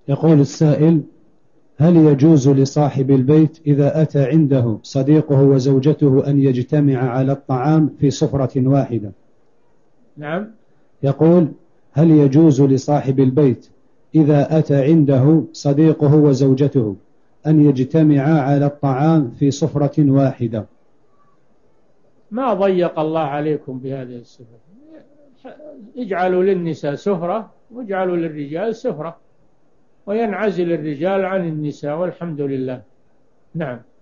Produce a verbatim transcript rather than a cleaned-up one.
يقول السائل: هل يجوز لصاحب البيت إذا أتى عنده صديقه وزوجته أن يجتمع على الطعام في سفرة واحدة؟ نعم. يقول: هل يجوز لصاحب البيت إذا أتى عنده صديقه وزوجته أن يجتمعا على الطعام في سفرة واحدة؟ ما ضيق الله عليكم بهذه السفرة، اجعلوا للنساء سفرة واجعلوا للرجال سفرة، وينعزل الرجال عن النساء، والحمد لله. نعم.